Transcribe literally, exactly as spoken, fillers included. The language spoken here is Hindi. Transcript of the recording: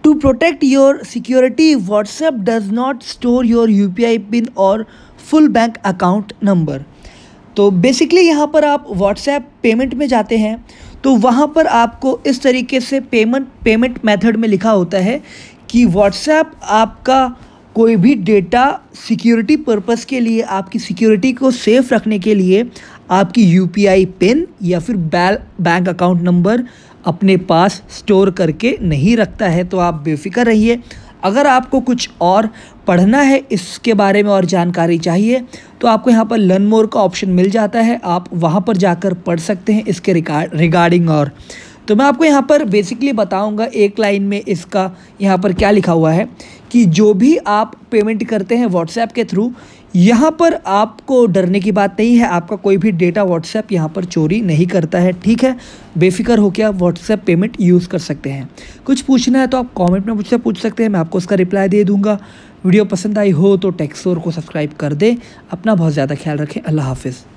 To protect your security, WhatsApp does not store your U P I PIN और full bank account number। तो बेसिकली यहाँ पर आप WhatsApp पेमेंट में जाते हैं तो वहाँ पर आपको इस तरीके से पेमेंट पेमेंट मेथड में लिखा होता है कि WhatsApp आपका कोई भी डेटा सिक्योरिटी पर्पस के लिए, आपकी सिक्योरिटी को सेफ रखने के लिए आपकी यू पी आई पिन या फिर बैंक अकाउंट नंबर अपने पास स्टोर करके नहीं रखता है। तो आप बेफिक्र रहिए। अगर आपको कुछ और पढ़ना है, इसके बारे में और जानकारी चाहिए, तो आपको यहाँ पर लर्न मोर का ऑप्शन मिल जाता है, आप वहाँ पर जाकर पढ़ सकते हैं इसके रिगार्डिंग। और तो मैं आपको यहाँ पर बेसिकली बताऊँगा एक लाइन में इसका यहाँ पर क्या लिखा हुआ है कि जो भी आप पेमेंट करते हैं व्हाट्सएप के थ्रू, यहाँ पर आपको डरने की बात नहीं है, आपका कोई भी डेटा व्हाट्सएप यहाँ पर चोरी नहीं करता है। ठीक है, बेफिक्र होकर आप व्हाट्सएप पेमेंट यूज़ कर सकते हैं। कुछ पूछना है तो आप कमेंट में मुझसे पूछ सकते हैं, मैं आपको उसका रिप्लाई दे दूँगा। वीडियो पसंद आई हो तो टेक्सोर को सब्सक्राइब कर दें। अपना बहुत ज़्यादा ख्याल रखें। अल्लाह हाफिज़।